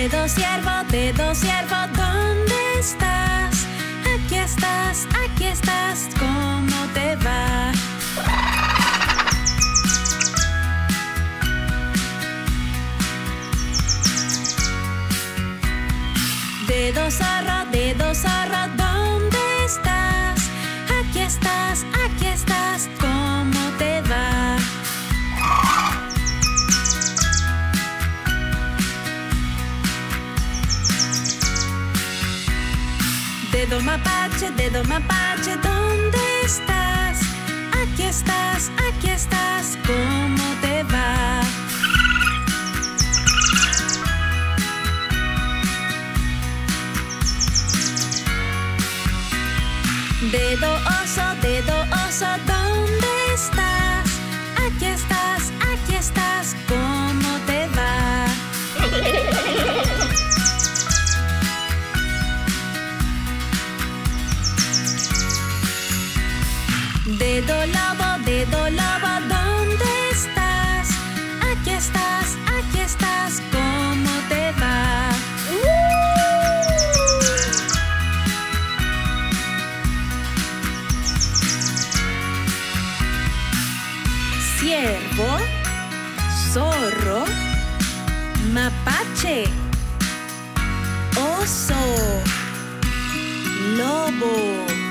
dedo ciervo, ¿dónde estás? Aquí estás, ¿cómo te va? Dedo zorro, ¿dónde estás? Aquí estás, ¿cómo te va? Dedo mapache, ¿dónde estás? Aquí estás, ¿cómo te va? Dedo oso, ¿dónde estás? Aquí estás, ¿cómo te va? Dedo lobo, ¿dónde estás? Aquí estás, ¿cómo te va? Ciervo, zorro, mapache, oso, lobo.